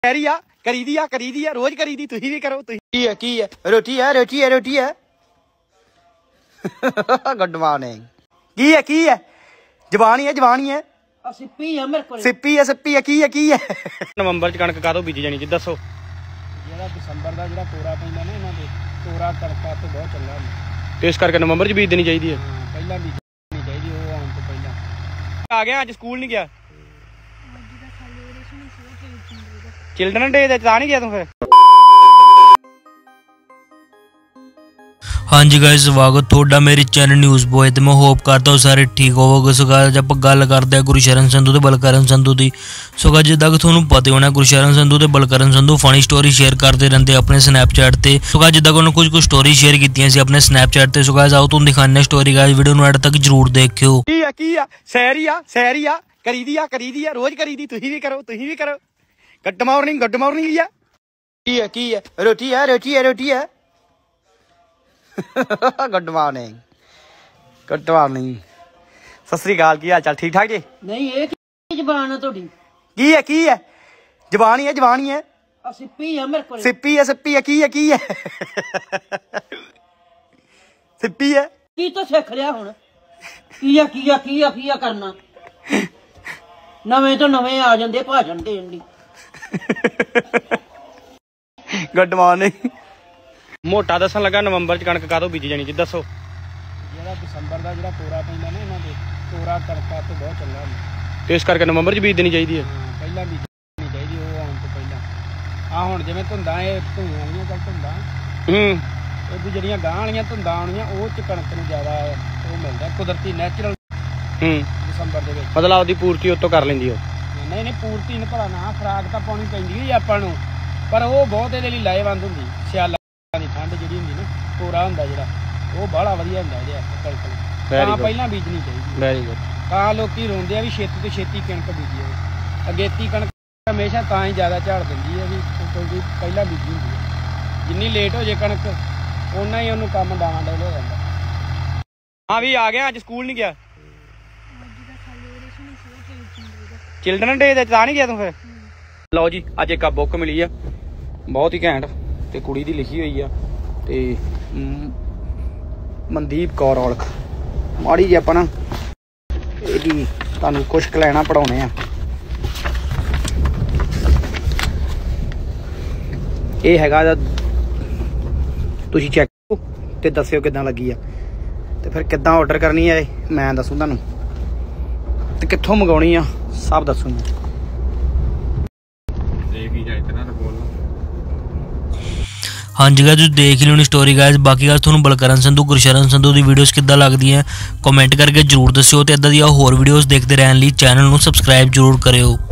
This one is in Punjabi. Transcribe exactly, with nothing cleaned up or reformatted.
शहरी आ करी दी आ करी दी आ रोज करी दी तुही भी करो तुही की है की है रोटी है रोटी है रोटी है गुड मॉर्निंग की है की है जवानी है जवानी है सिप्पी है मेरे को सिप्पी है सिप्पी है की है की है नवंबर च कणक कादों बीजी जानी जी दसो ਜਿਹੜਾ ਦਸੰਬਰ ਦਾ ਜਿਹੜਾ ਤੋਰਾ ਪੈਂਦਾ ਨਾ ਇਹਨਾਂ ਦੇ ਤੋਰਾ ਕਣਕਾਂ ਤੋਂ ਬਹੁਤ ਚੱਲਦਾ ਤੇ ਇਸ ਕਰਕੇ ਨਵੰਬਰ ਚ ਬੀਜ ਦੇਣੀ ਚਾਹੀਦੀ ਹੈ ਪਹਿਲਾਂ ਬੀਜਣੀ ਚਾਹੀਦੀ ਉਹ ਆਉਣ ਤੋਂ ਪਹਿਲਾਂ ਆ ਗਿਆ ਅੱਜ ਸਕੂਲ ਨਹੀਂ ਗਿਆ चिल्ड्रन डे ਤਾਂ ਨਹੀਂ ਗਿਆ ਤੂੰ ਫਿਰ हाँ जी गाइस स्वागत थोड़ा मेरे चैनल न्यूज़ बॉय तो मैं होप करता हूँ सारे ठीक होवोगे। सो गाइस आप गल करते हैं गुरशरण संधू ते बलकरण संधू की। सो गाइस जिद्दां कि तुहानूं पता होना गुरशरण संधू ते Balkaran Sandhu funny story share करते रहते अपने स्नैपचैट ते। सो गाइस जिद्दां कि उन्होंने कुछ कुछ स्टोरी शेयर कीतियां सी अपने स्नैपचैट ते। सो गाइस आओ तुहानूं दिखाने स्टोरी गाइस वीडियो नूं एंड तक जरूर देखियो। की आ की आ सैरी आ सैरी आ करी दी आ करी दी आ रोज करी दी तुही भी करो तुही भी करो गुड मॉर्निंग गुड मॉर्निंग या की है की है रोटी है रोटी है रोटी है गुड मॉर्निंग गुड मॉर्निंग सत श्री अकाल की हाल चाल ठीक ठाक जी नहीं ये की जबान है ਤੁਹਾਡੀ की है की है जवानी है जवानी है सिप्पी है मेरे को सिप्पी है सिप्पी है की है की है सिप्पी है ਕੀ ਤੋਂ ਸਿੱਖ ਲਿਆ ਹੁਣ ਕੀ ਆ ਕੀ ਆ ਕੀ ਆ ਕੀ ਆ ਕਰਨਾ ਨਵੇਂ ਤੋਂ ਨਵੇਂ ਆ ਜਾਂਦੇ ਭਾਸ਼ਣ ਦੇਣ ਦੀ गुड मॉर्निंग मोटा दसन लगा नवंबर च कणक कादों बीजी जानी जी दसो ਜਿਹੜਾ ਦਸੰਬਰ ਦਾ ਜਿਹੜਾ ਤੋਰਾ ਪੈਂਦਾ ਨਾ ਇਹਨਾਂ ਦੇ ਤੋਰਾ ਕਣਕਾਂ ਤੋਂ ਬਹੁਤ ਚੱਲਦਾ ਤੇ ਇਸ ਕਰਕੇ ਨਵੰਬਰ ਚ ਬੀਜ ਦੇਣੀ ਚਾਹੀਦੀ ਹੈ ਪਹਿਲਾਂ ਬੀਜਣੀ ਚਾਹੀਦੀ ਉਹ ਆਉਣ ਤੋਂ ਪਹਿਲਾਂ ਆ ਹੁਣ ਜਿਵੇਂ ਧੁੰਦਾਂ ਇਹ ਧੂਆਂ ਵਾਲੀਆਂ ਚੱਲ ਧੁੰਦਾਂ ਹੂੰ ਇਹ ਜਿਹੜੀਆਂ ਗਾਂ ਵਾਲੀਆਂ ਧੁੰਦਾਂ ਆਉਣੀਆਂ ਉਹ ਚ ਕਣਕ ਨੂੰ ਜ਼ਿਆਦਾ ਉਹ ਮਿਲਦਾ ਕੁਦਰਤੀ ਨੈਚੁਰਲ ਹੂੰ ਦਸੰਬਰ ਦੇ ਵਿੱਚ ਮਤਲਬ ਆਪਦੀ ਪੂਰਤੀ ਉਤੋਂ ਕਰ ਲੈਂਦੀ ਉਹ ਨਹੀਂ ਨਹੀਂ ਪੂਰਤੀ ਨਹੀਂ ਭਲਾ ਨਾ ਖੁਰਾਕ ਤਾਂ ਪਾਉਣੀ ਪੈਂਦੀ ਹੈ ਆਪਾਂ ਨੂੰ ਪਰ ਉਹ ਬਹੁਤ ਇਹਦੇ ਲਈ ਲਾਹੇਵੰਦ ਹੁੰਦੀ ਸਿਆਲਾਂ ਦੀ ਠੰਡ ਜਿਹੜੀ ਹੁੰਦੀ ਨਾ ਤੋਰਾ ਹੁੰਦਾ ਜਿਹੜਾ ਉਹ ਬਾਹਲਾ ਵਧੀਆ ਹੁੰਦਾ ਇਹਦੇ ਕਣਕ ਤਾਂ ਪਹਿਲਾਂ ਬੀਜਣੀ ਚਾਹੀਦੀ ਵੈਰੀ ਗੁੱਡ ਤਾਂ ਲੋਕੀ ਰੋਂਦੇ ਆ ਵੀ ਛੇਤੀ ਤੋਂ ਛੇਤੀ ਕਣਕ ਬੀਜੀ ਜਾਵੇ ਅਗੇਤੀ ਕਣਕ ਹਮੇਸ਼ਾ ਤਾਂ ਹੀ ਜ਼ਿਆਦਾ ਝਾੜ ਦਿੰਦੀ ਹੈ ਵੀ ਕਿਉਂਕਿ ਪਹਿਲਾਂ ਬੀਜੀ ਹੁੰਦੀ ਹੈ ਜਿੰਨੀ ਲੇਟ ਹੋ ਜੇ ਕਣਕ ਓਨਾ ਹੀ ਉਹਨੂੰ ਕੰਮ ਦਾਣਾ ਡੇਲ ਹੋ ਜਾਂਦਾ ਹਾਂ ਵੀ ਆ ਗਿਆ ਅੱਜ ਸਕੂਲ ਨਹੀਂ ਗਿਆ चिल्ड्रन डे ਤਾਂ ਨਹੀਂ ਗਿਆ ਤੂੰ ਫਿਰ ਲਓ ਜੀ ਅੱਜ ਇੱਕ ਬੁੱਕ ਮਿਲੀ ਆ ਬਹੁਤ ਹੀ ਘੈਂਟ ਤੇ ਕੁੜੀ ਦੀ ਲਿਖੀ ਹੋਈ ਆ ਤੇ ਮਨਦੀਪ ਕੌਰ ਔਲਖ ਮਾੜੀ ਜੀ ਆਪਾਂ ਨਾ ਇਹਦੀ ਤੁਹਾਨੂੰ ਕੁਛ ਕੁ ਲੈਣਾ ਪੜਾਉਣੇ ਆ ਇਹ ਹੈਗਾ ਤੁਸੀਂ ਚੈੱਕ ਕਰੋ ਤੇ ਦੱਸਿਓ ਕਿੱਦਾਂ ਲੱਗੀ ਆ ਤੇ ਫਿਰ ਕਿੱਦਾਂ ਆਰਡਰ ਕਰਨੀ ਹੈ ਮੈਂ ਦੱਸੂ ਤੁਹਾਨੂੰ ਤੇ ਕਿੱਥੋਂ ਮੰਗਾਉਣੀ ਆ सब दसूंगा हाँ जी गाइस देख ली स्टोरी गाइस बाकी गाइस तुहानूं बलकरण संधू गुरशरण संधू दी वीडियोस किद्दां लगदियां कमेंट करके जरूर दस्सिओ ते इदां दी होर वीडियोस देखते रहने लई चैनल नूं सबसक्राइब जरूर करियो।